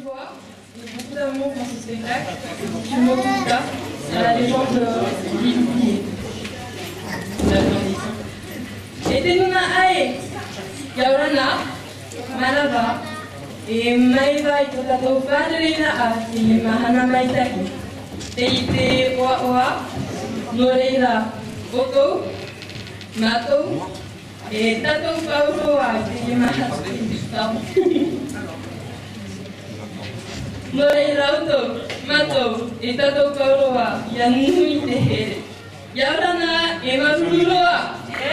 joie et beaucoup d'amour dans ce spectacle qui m'occupe là, à la légende oubliée. Et Tenuna Ae, Yaurana, Malava, et Maeva et Totato Fadrina A, et Mahana Maitaki, Teite Oa Oa, Noreira, Oto, Mato, et Tato Pauroa, et Mahana. Noreira Oto, Mato, et Tato Pauroa, Yanui Tehere, Yaurana, et Maruroa.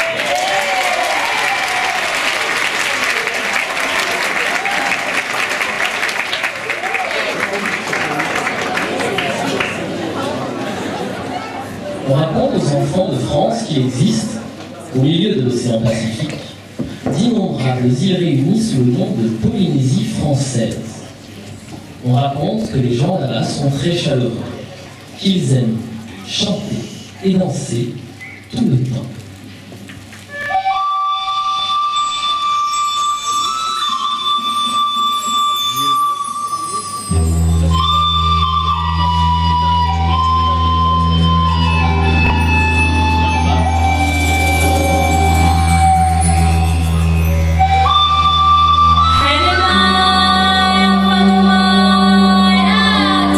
On raconte aux enfants de France qu'il existe, au milieu de l'océan Pacifique, d'innombrables îles réunies sous le nom de Polynésie française. On raconte que les gens là-bas sont très chaleureux, qu'ils aiment chanter et danser tout le temps.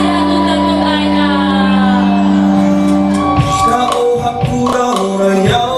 Hakura,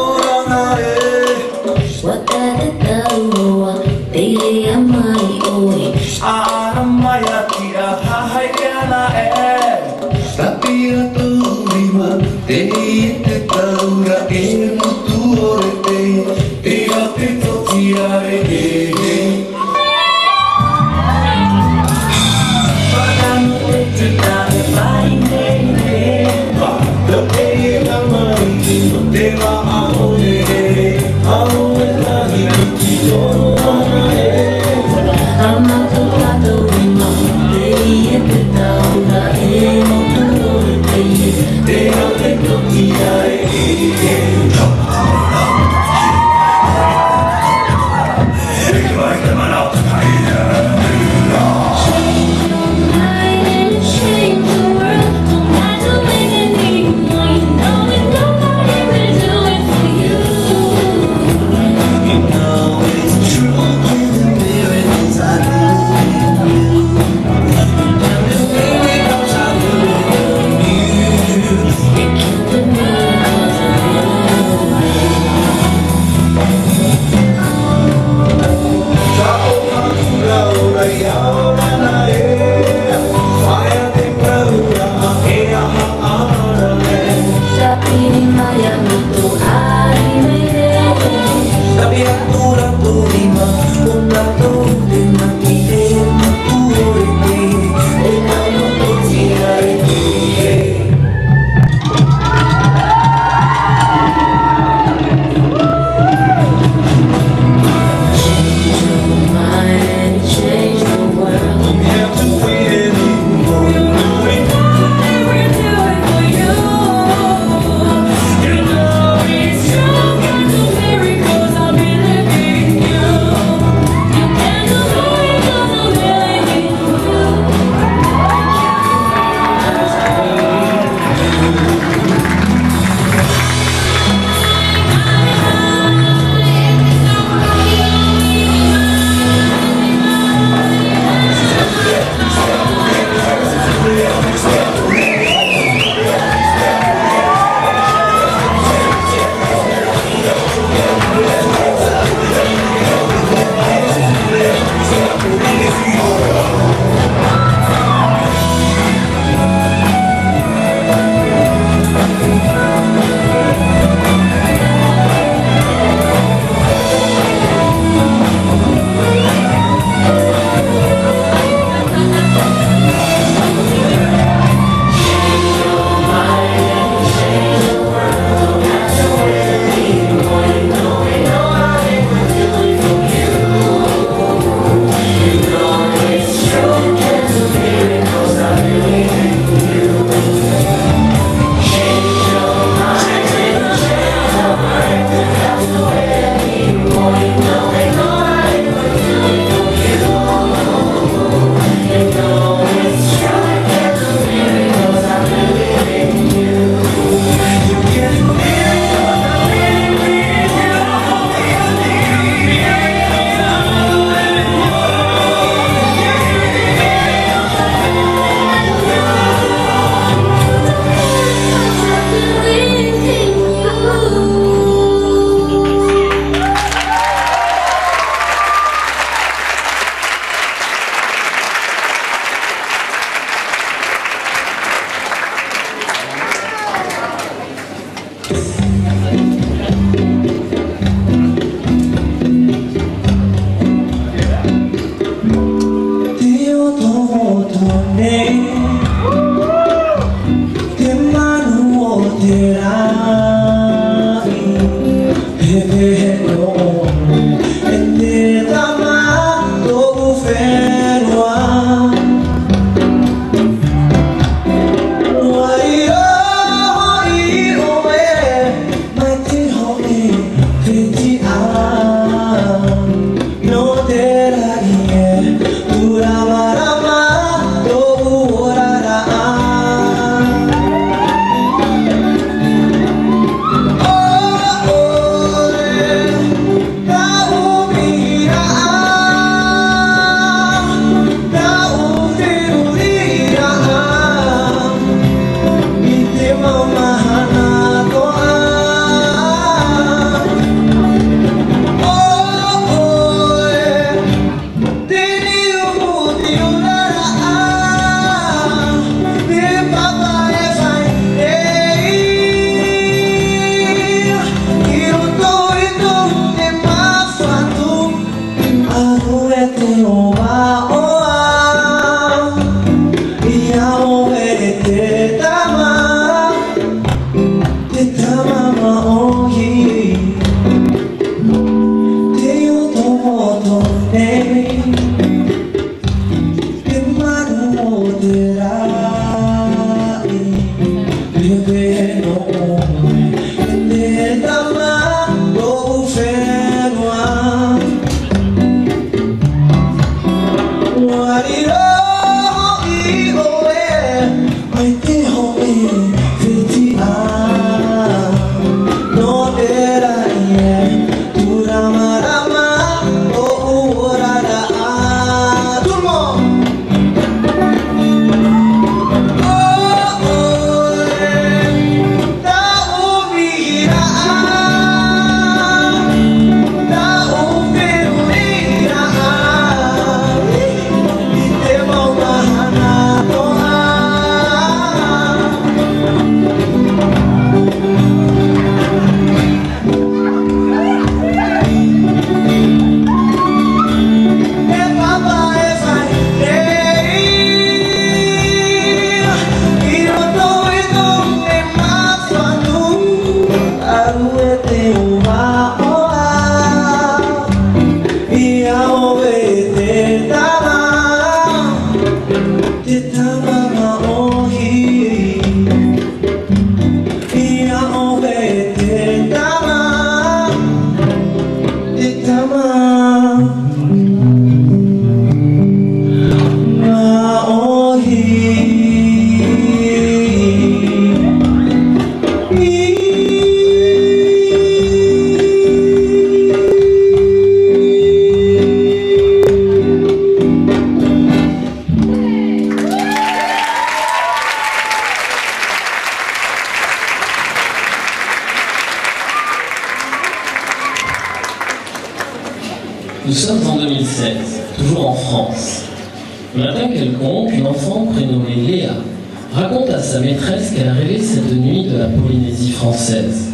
Nous sommes en 2016, toujours en France. Un matin quelconque, une enfant prénommée Léa raconte à sa maîtresse qu'elle a rêvé cette nuit de la Polynésie française.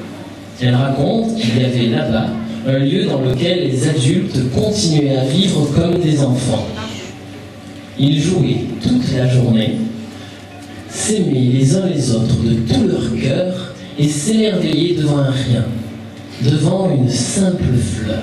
Elle raconte qu'il y avait là-bas un lieu dans lequel les adultes continuaient à vivre comme des enfants. Ils jouaient toute la journée, s'aimaient les uns les autres de tout leur cœur et s'émerveillaient devant un rien, devant une simple fleur.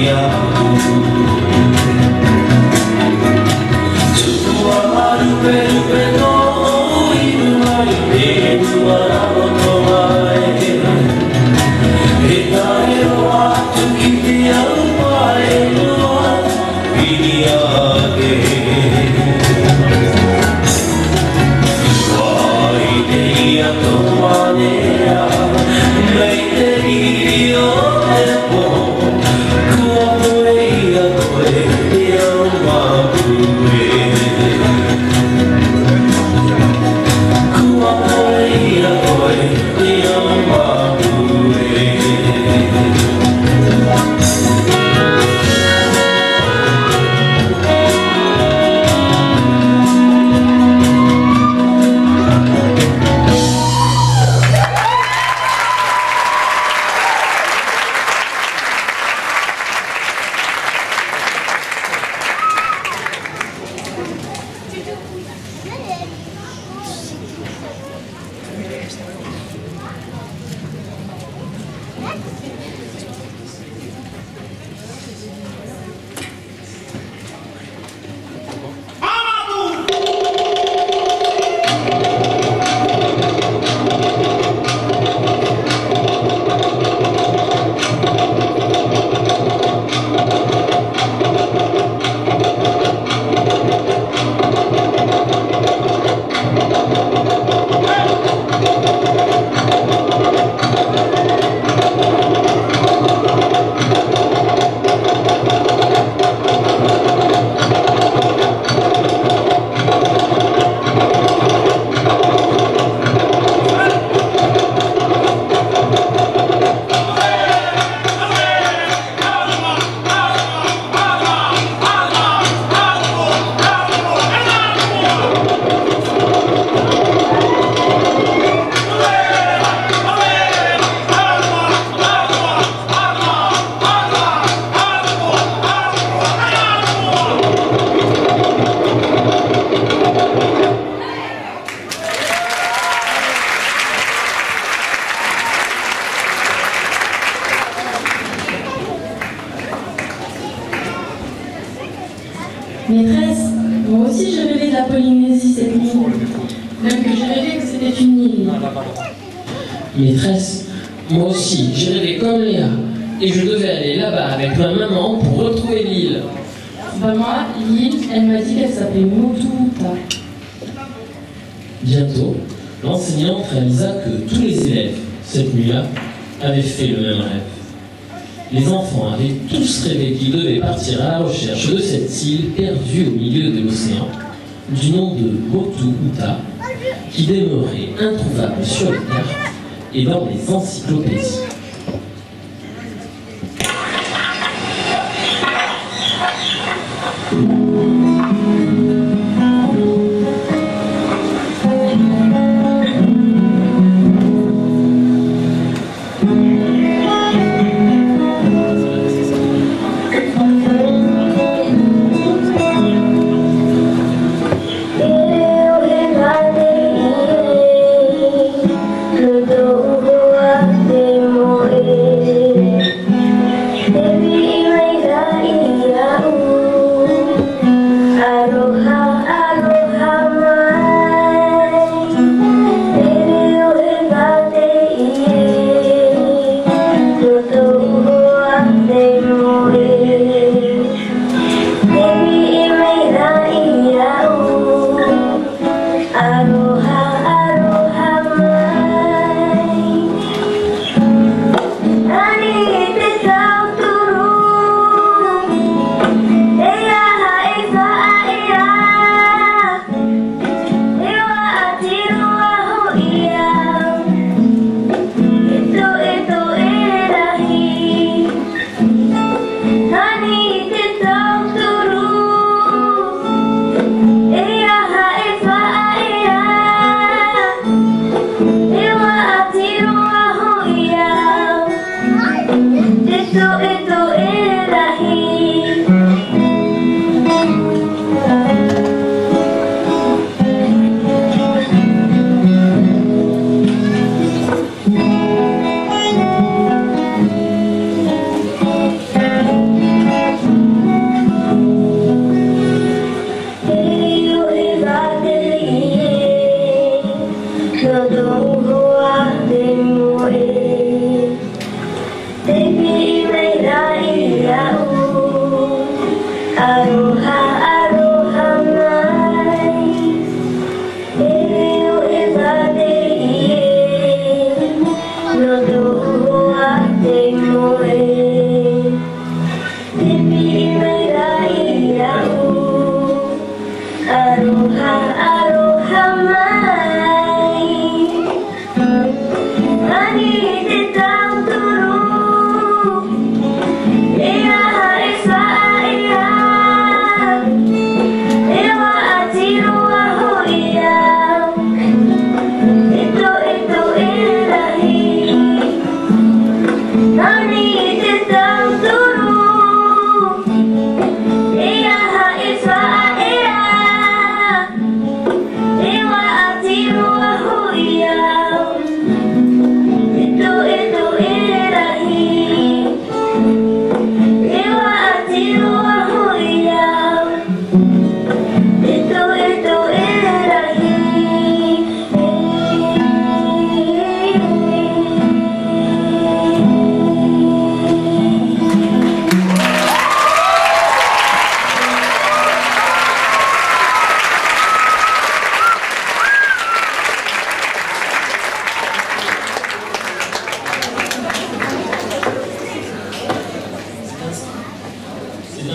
Maîtresse, moi aussi je rêvais de la Polynésie cette nuit. Même que j'ai rêvé que c'était une île. Maîtresse, moi aussi, j'ai rêvé comme Léa. Et je devais aller là-bas avec ma maman pour retrouver l'île. Bah moi, l'île, elle m'a dit qu'elle s'appelait Motuuta. Bientôt, l'enseignante réalisa que tous les élèves, cette nuit-là, avaient fait le même rêve. Les enfants avaient tous rêvé qu'ils devaient partir à la recherche de cette île perdue au milieu de l'océan, du nom de Motuuta, qui demeurait introuvable sur les cartes et dans les encyclopédies. Le dos de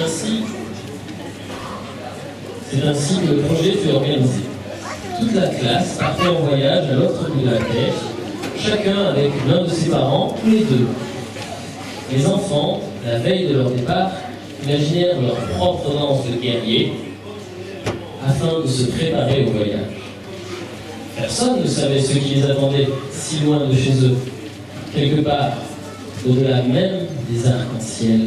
C'est ainsi que le projet fut organisé. Toute la classe partait en voyage à l'autre bout de la terre, chacun avec l'un de ses parents, tous les deux. Les enfants, la veille de leur départ, imaginèrent leur propre danse de guerrier afin de se préparer au voyage. Personne ne savait ce qui les attendait si loin de chez eux, quelque part, au-delà même des arcs-en-ciel.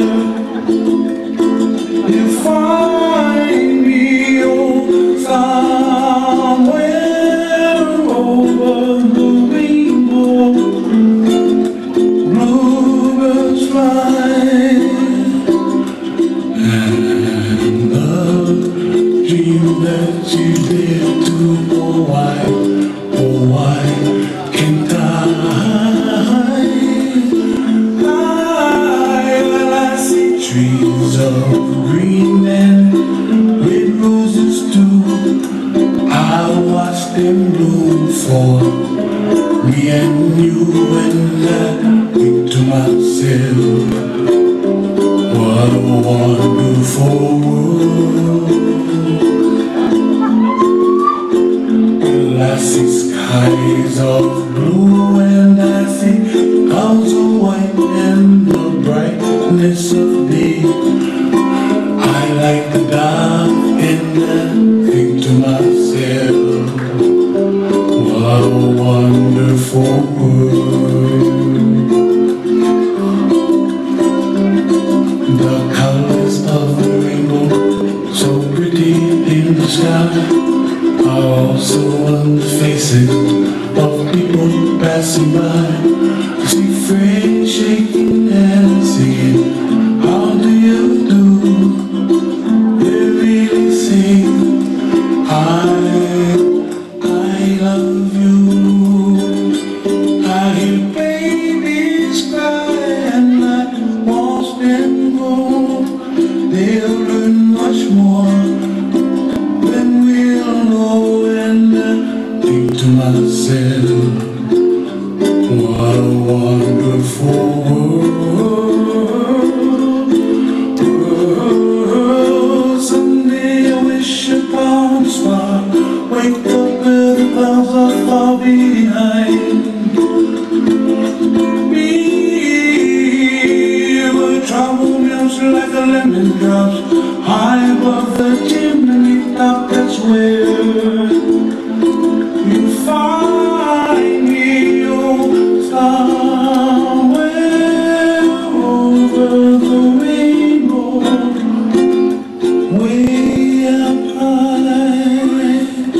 You find me, oh, somewhere over the rainbow, bluebirds fly, and the dream that you did to, oh why can't I? Well, I see trees of green and red roses too. I watch them bloom for me and you, and I think to myself, what a wonderful world. Well, I see skies of blue and I see clouds of white and the brightness of day. I like the dark and I think to myself, what a wonderful world. The colors of the rainbow, so pretty in the sky, are also on the faces of people passing by. See friends shaking hands, singing, how do you do? They really sing, I love you. I hear babies cry and I watch them grow. They'll learn much more than we'll know, and I think to myself, what a wonderful world. Someday I wish upon a star, wake up where the clouds are far behind me, where trouble melts like a lemon drops high above the chimney top. That's where you find me, oh, somewhere over the rainbow, way up high.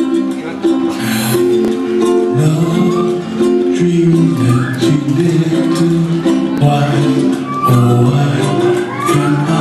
The dream that you did to, why, oh why can't I?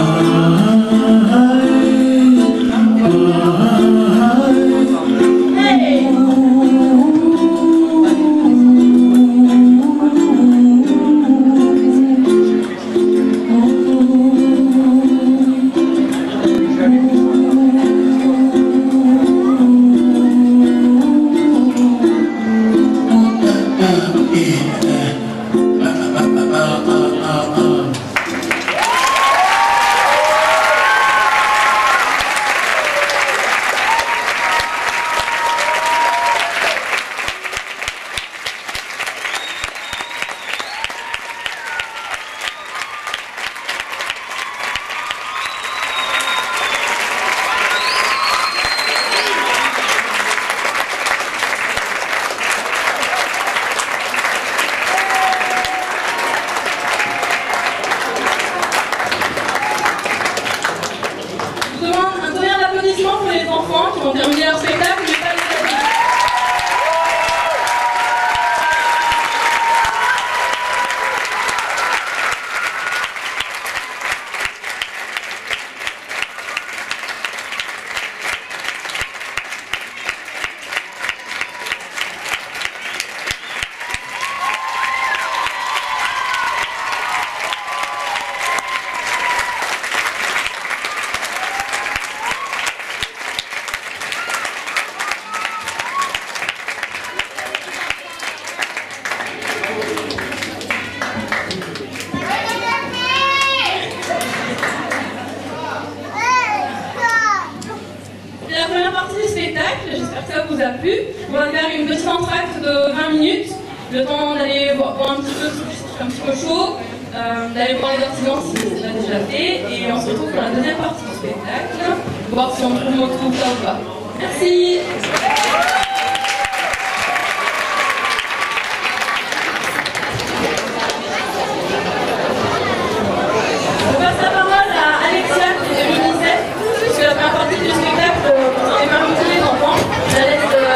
Pour les enfants qui vont terminer leur spectacle, mais pas les adultes. J'espère que ça vous a plu. On va faire une petite entracte de 20 minutes, le temps d'aller boire un petit peu chaud, d'aller voir les artisans si c'est pas déjà fait, et on se retrouve pour la deuxième partie du spectacle, voir si on trouve ça ou pas. Merci. Je passe la parole à Alexia qui est de l'UNICEF, puisque la première partie du spectacle concernait pas beaucoup les enfants. Je la laisse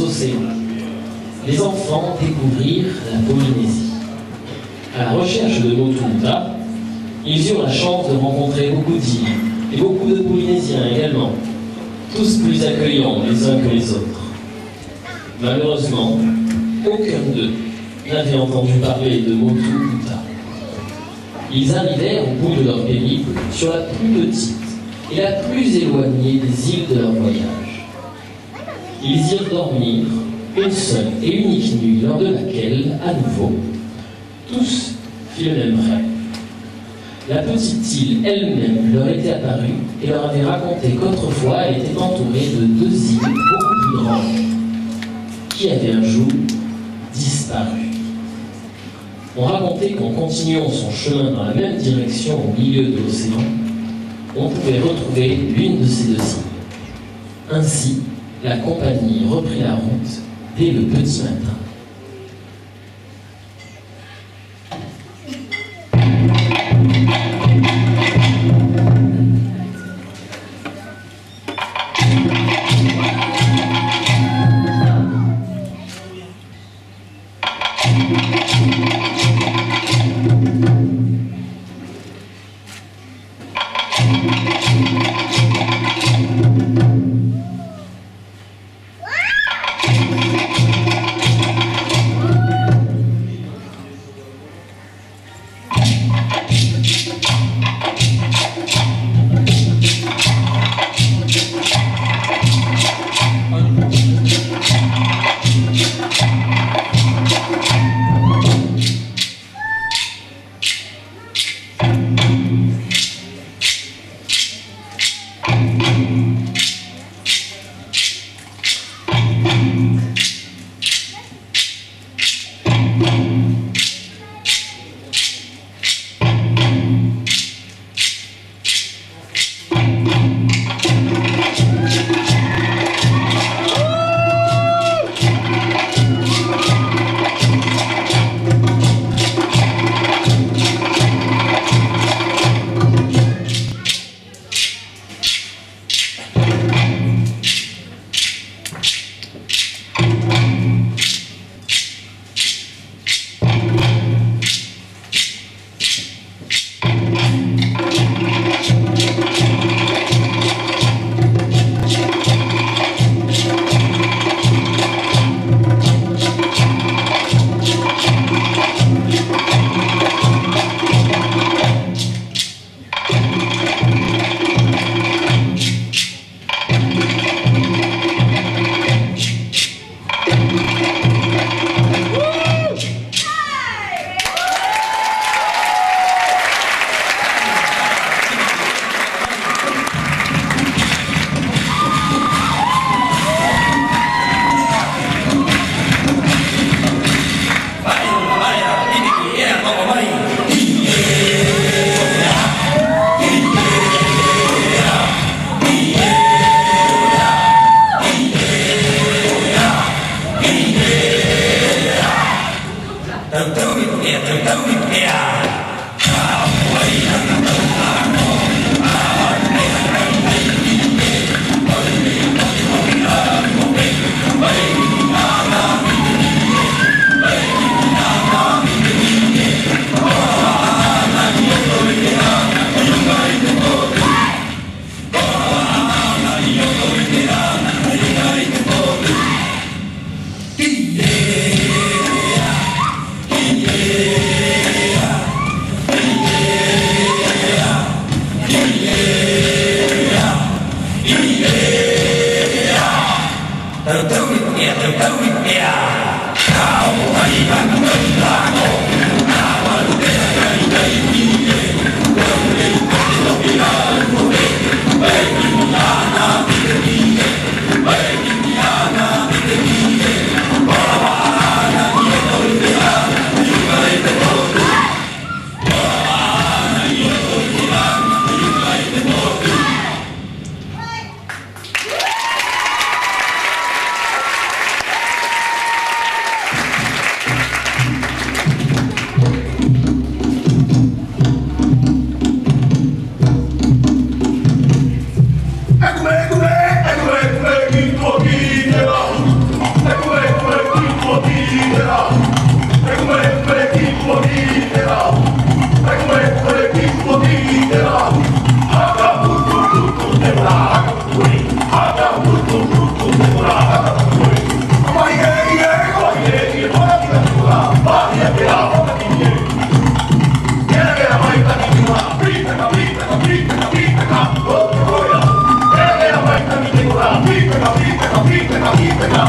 océans. Les enfants découvrirent la Polynésie. À la recherche de Motu Muta, ils eurent la chance de rencontrer beaucoup d'îles et beaucoup de Polynésiens également, tous plus accueillants les uns que les autres. Malheureusement, aucun d'eux n'avait entendu parler de Motu Muta. Ils arrivèrent au bout de leur périple sur la plus petite et la plus éloignée des îles de leur voyage. Ils irent dormir une seule et unique nuit lors de laquelle, à nouveau, tous firent le même rêve. La petite île elle-même leur était apparue et leur avait raconté qu'autrefois elle était entourée de 2 îles beaucoup plus grandes, qui avaient un jour disparu. On racontait qu'en continuant son chemin dans la même direction au milieu de l'océan, on pouvait retrouver l'une de ces 2 îles. Ainsi, la compagnie reprit la route dès le petit matin.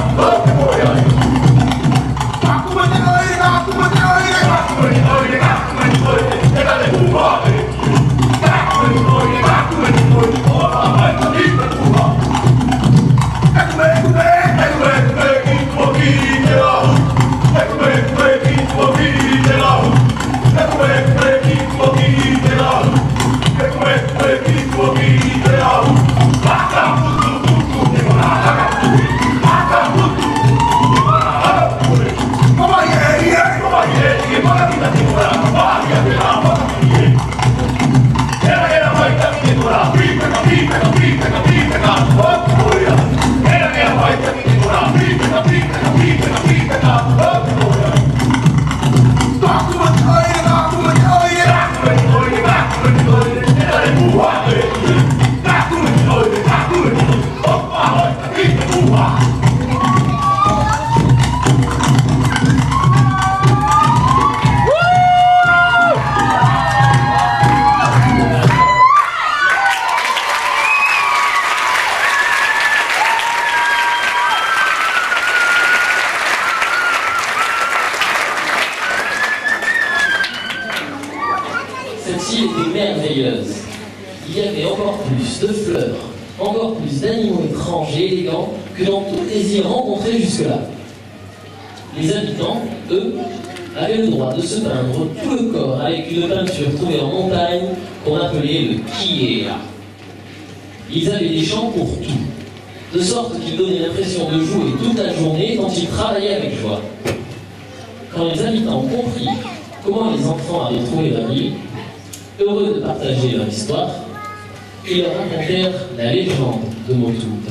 Cette île était merveilleuse. Il y avait encore plus de fleurs, encore plus d'animaux étranges et élégants que dans toutes les îles rencontrées jusque-là. Les habitants, eux, avaient le droit de se peindre tout le corps avec une peinture trouvée en montagne qu'on appelait le kiea. Ils avaient des champs pour tout, de sorte qu'ils donnaient l'impression de jouer toute la journée quand ils travaillaient avec joie. Quand les habitants comprirent comment les enfants avaient trouvé leur île, heureux de partager leur histoire, ils leur racontèrent la légende de Motuuta.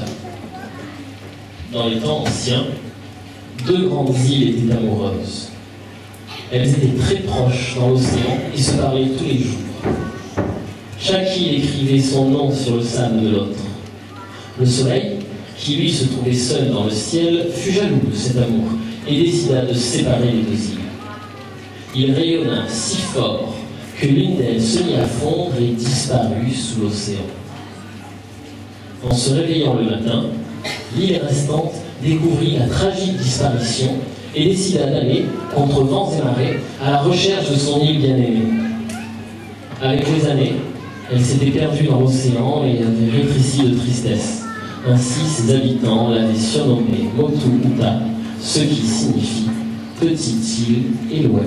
Dans les temps anciens, deux grandes îles étaient amoureuses. Elles étaient très proches dans l'océan et se parlaient tous les jours. Chaque île écrivait son nom sur le sable de l'autre. Le soleil, qui lui se trouvait seul dans le ciel, fut jaloux de cet amour et décida de séparer les deux îles. Il rayonna si fort que l'une d'elles se mit à fondre et disparut sous l'océan. En se réveillant le matin, l'île restante découvrit la tragique disparition et décida d'aller, contre vents et marées, à la recherche de son île bien-aimée. Avec les années, elle s'était perdue dans l'océan et avait rétréci de tristesse. Ainsi, ses habitants l'avaient surnommée Motuuta, ce qui signifie « petite île éloignée ».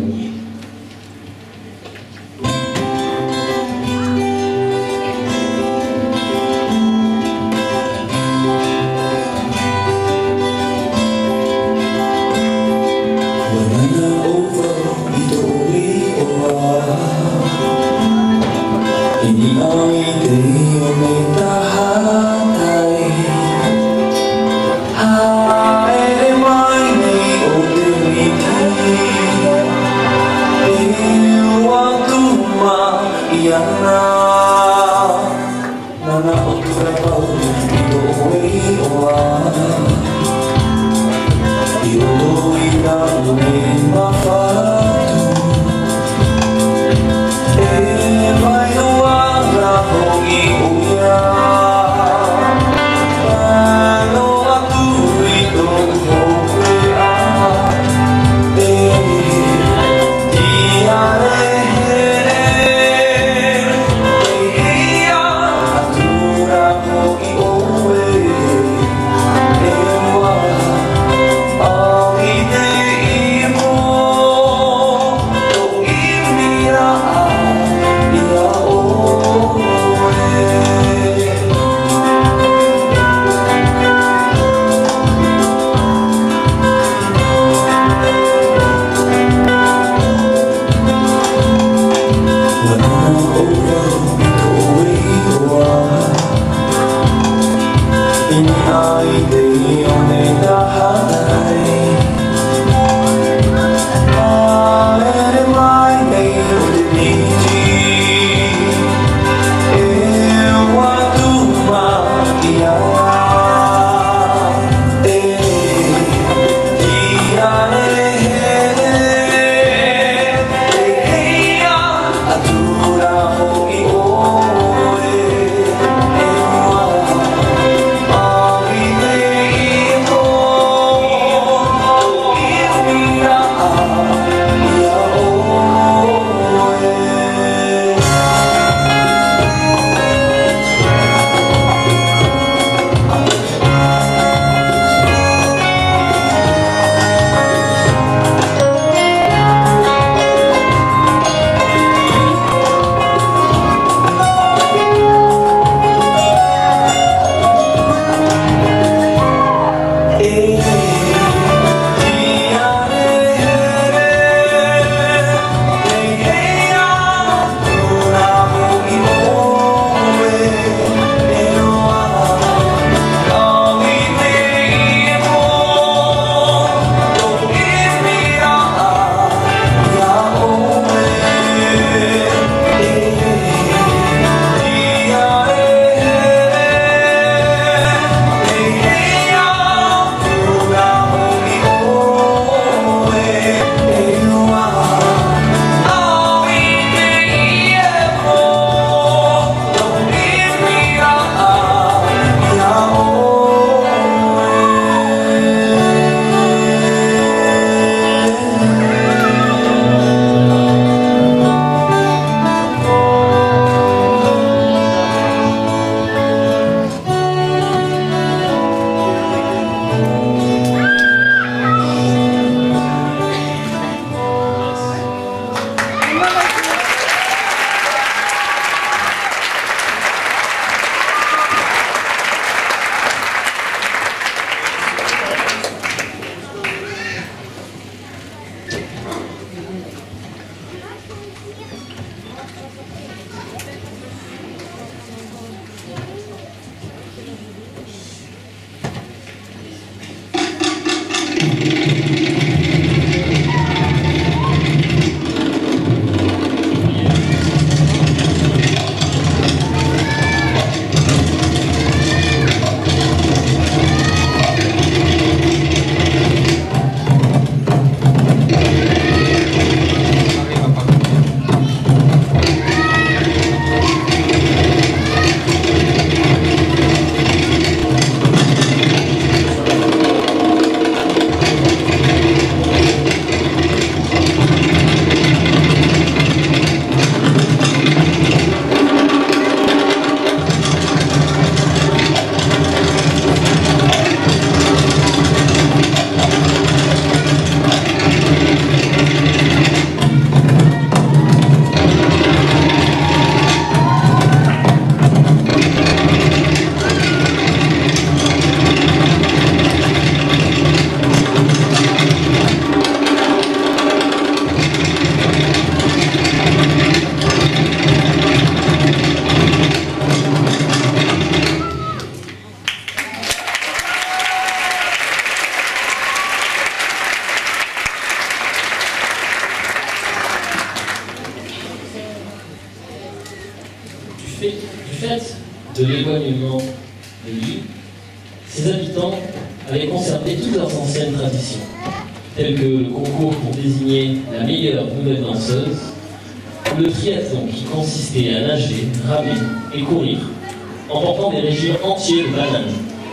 Du fait de l'éloignement de l'île, ses habitants avaient conservé toutes leurs anciennes traditions, telles que le concours pour désigner la meilleure nouvelle danseuse, ou le triathlon qui consistait à nager, ramer et courir, en portant des régions entières de bananes.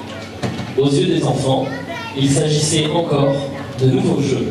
Aux yeux des enfants, il s'agissait encore de nouveaux jeux.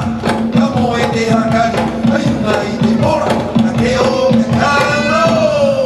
Venga,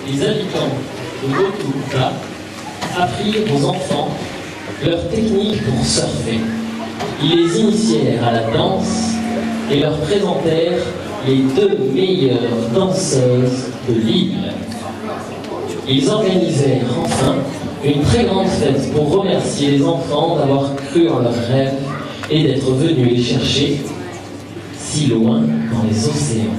les habitants de Botucatu apprirent aux enfants leur technique pour surfer. Ils les initièrent à la danse et leur présentèrent les 2 meilleures danseuses de l'île. Ils organisèrent enfin une très grande fête pour remercier les enfants d'avoir cru en leurs rêves et d'être venus les chercher si loin dans les océans.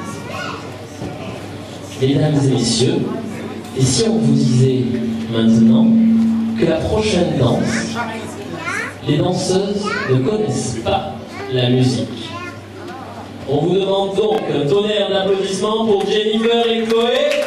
Mesdames et messieurs, et si on vous disait maintenant que la prochaine danse, les danseuses ne connaissent pas la musique? On vous demande donc un tonnerre d'applaudissements pour Jennifer et Chloé.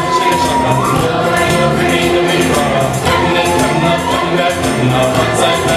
Outside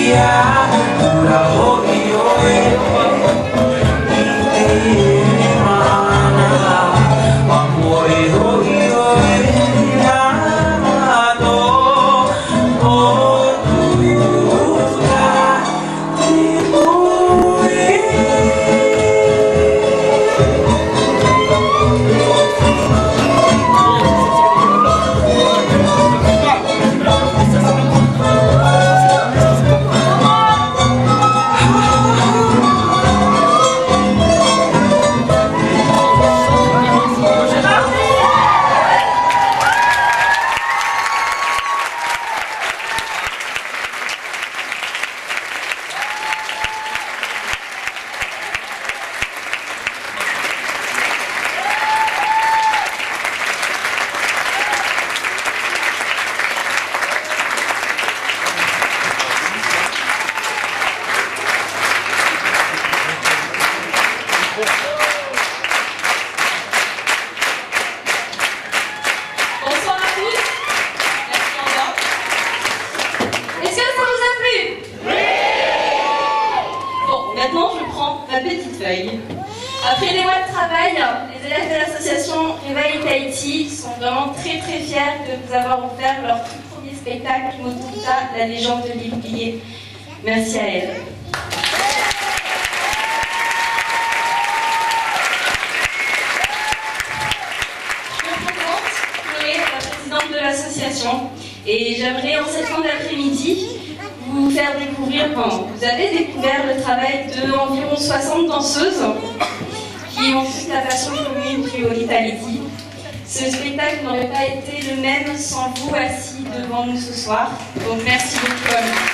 Après les mois de travail, les élèves de l'association Réveil Tahiti sont vraiment très très fiers de nous avoir offert leur tout premier spectacle Motuta, la légende de l'île oubliée. Merci à elle. Je me présente, Chloé, la présidente de l'association, et j'aimerais en cette fin d'après-midi vous faire découvrir, vous avez découvert le travail d'environ 60 danseuses qui ont toute la passion commune du Holy Tahiti. Ce spectacle n'aurait pas été le même sans vous assis devant nous ce soir. Donc merci beaucoup à vous.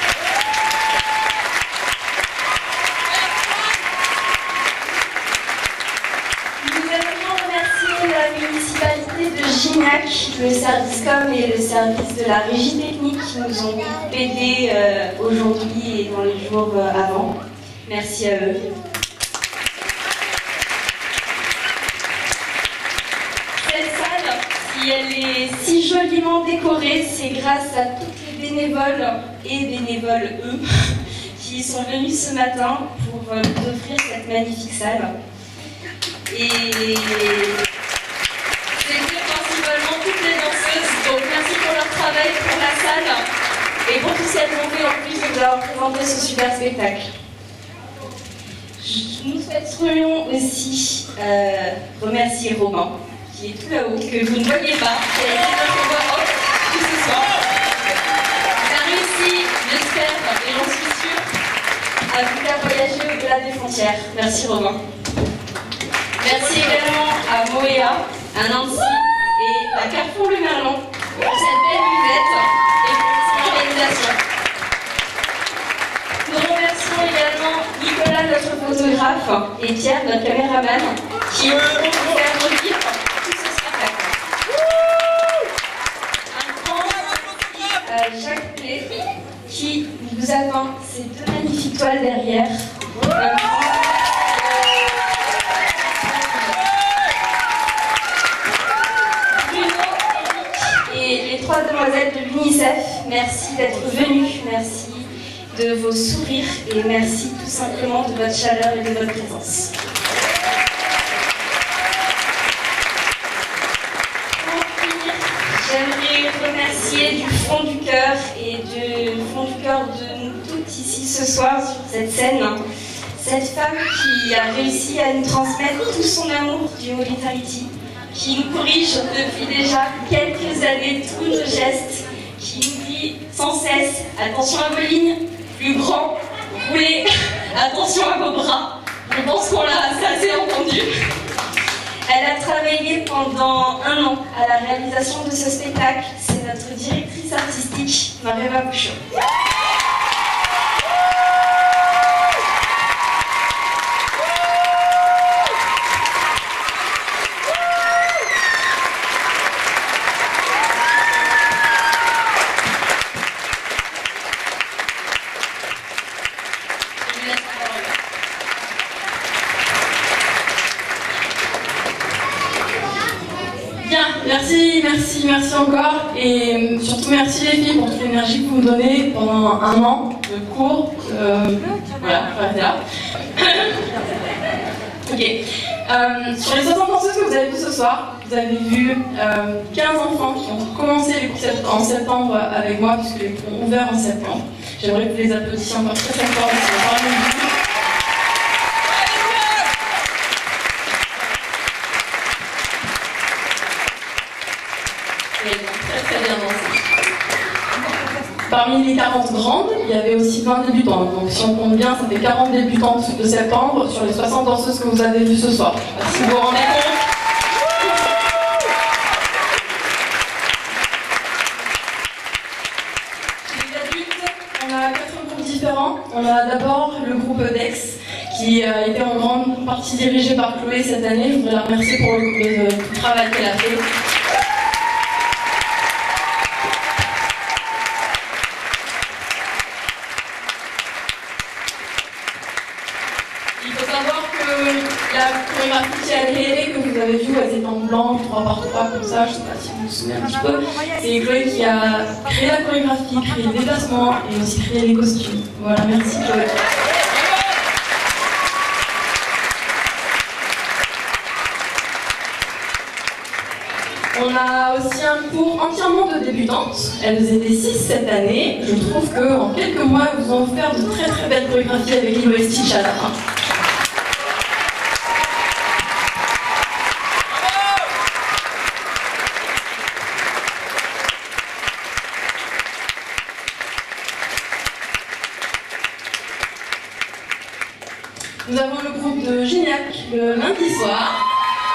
Nous aimerions remercier la municipalité de Gignac, le service com et le service de la régie technique qui nous ont aidés aujourd'hui et dans les jours avant. Merci à eux. Cette salle, si elle est si joliment décorée, c'est grâce à toutes les bénévoles et bénévoles eux qui sont venus ce matin pour nous offrir cette magnifique salle. Et c'était principalement toutes les danseuses, donc merci pour leur travail, pour la salle et pour tout ce qu'elles ont fait en plus de nous avoir présenté ce super spectacle. Nous souhaiterions aussi remercier Romain, qui est tout là-haut, que vous ne voyez pas, qui a été notre voix off tout ce soir. Il a réussi, j'espère, et j'en suis sûre, à vous faire voyager au-delà des frontières. Merci Romain. Merci également à Moéa, à Nancy et à Carrefour Le Merlon pour cette belle buvette et pour cette organisation. Nous remercions également Nicolas, notre photographe, et Pierre, notre caméraman, qui ont nous faire revivre tout ce spectacle. Un grand merci à Jacques Plé qui nous a peint ces deux magnifiques toiles derrière. Et les trois demoiselles de l'UNICEF, merci d'être venues, merci de vos sourires et merci tout simplement de votre chaleur et de votre présence. Pour finir, j'aimerais remercier du fond du cœur et du fond du cœur de nous toutes ici ce soir sur cette scène, cette femme qui a réussi à nous transmettre tout son amour du Holy Tahiti, qui nous corrige depuis déjà quelques années tous nos gestes, qui nous dit sans cesse attention à vos lignes, plus grand, roulez, attention à vos bras. Je pense qu'on l'a assez entendu. Elle a travaillé pendant 1 an à la réalisation de ce spectacle. C'est notre directrice artistique, Mareva Bouchot. merci encore. Et surtout, merci les filles pour toute l'énergie que vous me donnez pendant un an de cours. Voilà, je vais arrêter là. Ok. Sur les 60 danseuses que vous avez vues ce soir, vous avez vu 15 enfants qui ont commencé les cours en septembre avec moi, puisque les cours ont ouvert en septembre. J'aimerais que vous les applaudissiez encore très très fort. Très bien dansé. Parmi les 40 grandes, il y avait aussi 20 débutantes. Donc si on compte bien, ça fait 40 débutantes de septembre sur les 60 danseuses que vous avez vues ce soir. Si vous vous rendez compte. Les adultes, on a 4 groupes différents. On a d'abord le groupe Dex, qui a été en grande partie dirigé par Chloé cette année. Je voudrais la remercier pour le travail qu'elle a fait. Il faut savoir que la chorégraphie qui a créée, que vous avez vue, elle était en blanc, 3x3 comme ça, je ne sais pas si vous vous souvenez un petit peu. C'est Chloé qui a créé la chorégraphie, créé les déplacements et aussi créé les costumes. Voilà, merci Chloé. On a aussi un cours entièrement de débutantes. Elles étaient 6 cette année. Je trouve qu'en quelques mois, elles vous ont offert de très très belles chorégraphies avec Lilo et Stitch à la fin. Nous avons le groupe de Gignac le lundi soir.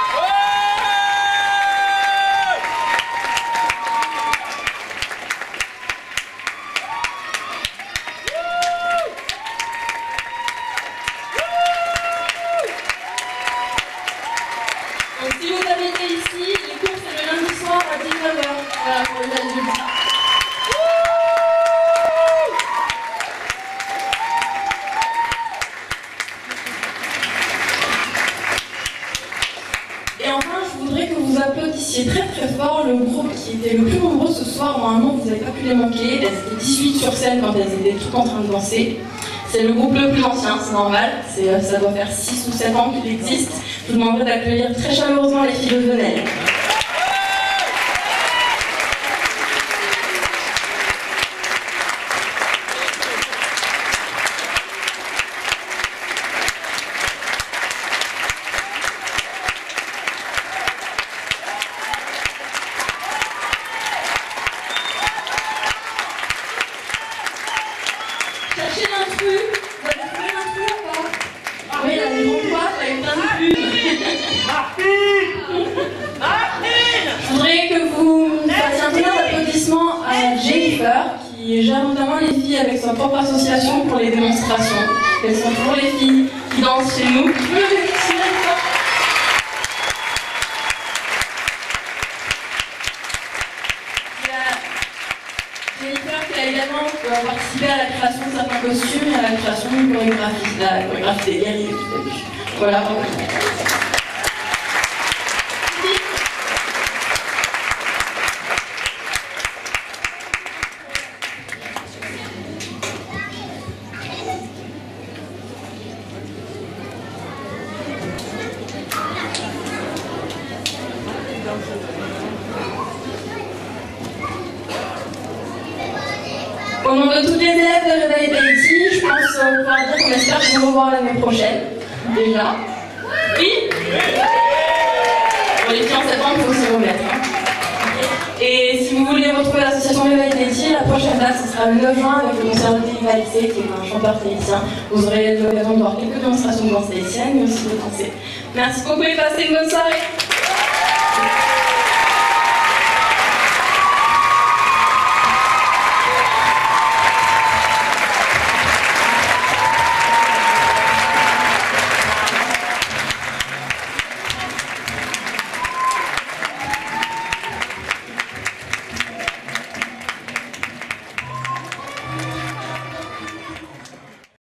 Donc si vous avez été ici, les cours c'est le lundi soir à 19h. Voilà pour les adultes. Et enfin, je voudrais que vous applaudissiez très très fort le groupe qui était le plus nombreux ce soir. Normalement, vous n'avez pas pu les manquer. Elles étaient 18 sur scène quand elles étaient toutes en train de danser. C'est le groupe le plus ancien, c'est normal. Ça doit faire 6 ou 7 ans qu'il existe. Je vous demanderai d'accueillir très chaleureusement les filles de Venelle. Cherchez l'intrus. Vous avez trouvé l'intrus ou pas? Oui, il a une grande boîte avec plein de plumes. Je voudrais que vous fassiez un tonnerre d'applaudissements à Jennifer, qui gère notamment les filles avec sa propre association pour les démonstrations. Elles sont toujours les filles qui dansent chez nous. Jennifer qui a également participé à la création de certains costumes et à la création d'une chorégraphie, la chorégraphie des guerriers. Voilà. Au nom de toutes les élèves de Réveil Tahiti, je pense pouvoir dire qu'on espère vous revoir l'année prochaine. Déjà. Oui. Pour les filles en septembre, il faut s'y remettre. Et si vous voulez retrouver l'association Réveil Tahiti, la prochaine date, ce sera le 9 juin avec le concert de Télévalissé, qui est un chanteur tahitien. Vous aurez l'occasion de voir quelques démonstrations de danse tahitienne, mais aussi de danser. Merci beaucoup et passez une bonne soirée.